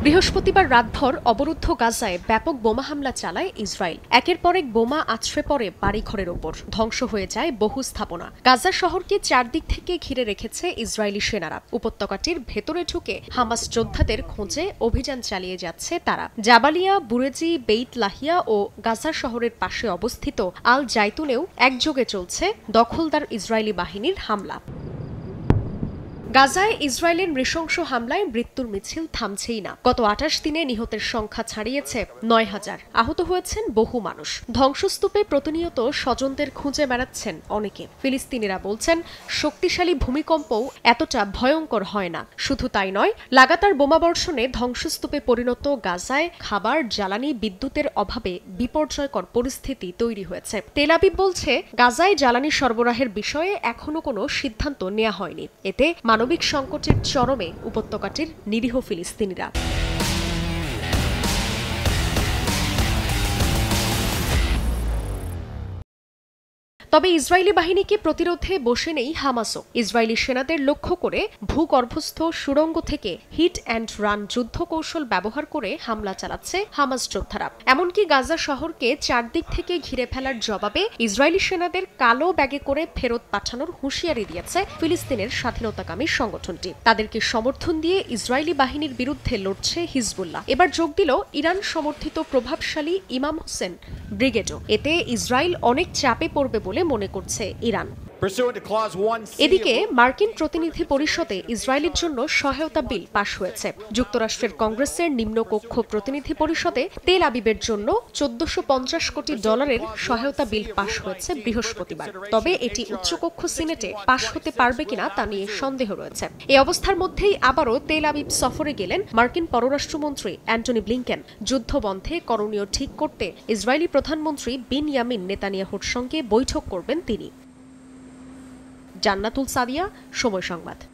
বৃহস্পতিবার রাতভর অবরুদ্ধ গাজায় ব্যাপক বোমা হামলা চালায় ইসরায়েল। একের পর এক বোমা আছড়ে পড়ে বাড়িঘরের ওপর, ধ্বংস হয়ে যায় বহু স্থাপনা। গাজা শহরকে চারদিক থেকে ঘিরে রেখেছে ইসরায়েলি সেনারা। উপত্যকাটির ভেতরে ঢুকে হামাস যোদ্ধাদের খোঁজে অভিযান চালিয়ে যাচ্ছে তারা। জাবালিয়া, বুরেজি, বেইত লাহিয়া ও গাজা শহরের পাশে অবস্থিত আল জাইতুনেও একযোগে চলছে দখলদার ইসরায়েলি বাহিনীর হামলা। গাজায় ইসরায়েলের নৃশংস হামলায় মৃত্যুর মিছিল থামছেই না। গত ২৮ দিনে নিহতের সংখ্যা ছাড়িয়েছে ৯,০০০। আহত হয়েছেন বহু মানুষ। ধ্বংসস্তূপে প্রতিনিয়ত স্বজনদের খুঁজে বেড়াচ্ছেন অনেকে। ফিলিস্তিনিরা বলছেন, শক্তিশালী ভূমিকম্পও এতটা ভয়ঙ্কর হয় না। শুধু তাই নয়, লাগাতার বোমাবর্ষণে ধ্বংসস্তূপে পরিণত গাজায় খাবার, জ্বালানি, বিদ্যুতের অভাবে বিপর্যয়কর পরিস্থিতি তৈরি হয়েছে। তেল আবিব বলছে, গাজায় জ্বালানি সরবরাহের বিষয়ে এখনো কোনো সিদ্ধান্ত নেওয়া হয়নি। এতে মানবিক সংকটের চরমে উপত্যকাটির নিরীহ ফিলিস্তিনিরা। তবে ইসরায়েলি বাহিনীকে প্রতিরোধে বসে নেই হামাসও। ইসরায়েলি সেনাদের লক্ষ্য করে ভূগর্ভস্থ সুড়ঙ্গ থেকে হিট অ্যান্ড রান যুদ্ধ কৌশল ব্যবহার করে হামলা চালাচ্ছে হামাস যোদ্ধারা। এমনকি গাজা শহরকে চারদিক থেকে ঘিরে ফেলার জবাবে ইসরায়েলি সেনাদের কালো ব্যাগে করে ফেরত পাঠানোর হুঁশিয়ারি দিয়েছে ফিলিস্তিনের স্বাধীনতাকামী সংগঠনটি। তাদেরকে সমর্থন দিয়ে ইসরায়েলি বাহিনীর বিরুদ্ধে লড়ছে হিজবুল্লাহ। এবার যোগ দিল ইরান সমর্থিত প্রভাবশালী ইমাম হোসেন ব্রিগেডও। এতে ইসরায়েল অনেক চাপে পড়বে বলে মনে করছে ইরান। এদিকে মার্কিন প্রতিনিধি পরিষদে ইসরায়েলের জন্য সহায়তা বিল পাশ হয়েছে। যুক্তরাষ্ট্রের কংগ্রেসের নিম্নকক্ষ প্রতিনিধি পরিষদে তেল আবিবের জন্য $১৪৫০ কোটি সহায়তা বিল পাশ হয়েছে বৃহস্পতিবার। তবে এটি উচ্চকক্ষ সিনেটে পাশ হতে পারবে কিনা তা নিয়ে সন্দেহ রয়েছে। এই অবস্থার মধ্যেই আবারও তেল আবিব সফরে গেলেন মার্কিন পররাষ্ট্রমন্ত্রী অ্যান্টনি ব্লিংকেন। যুদ্ধবন্ধে করণীয় ঠিক করতে ইসরায়েলি প্রধানমন্ত্রী বিনয়ামিন নেতানিয়াহুর সঙ্গে বৈঠক করবেন তিনি। জান্নাতুল সাদিয়া, সময় সংবাদ।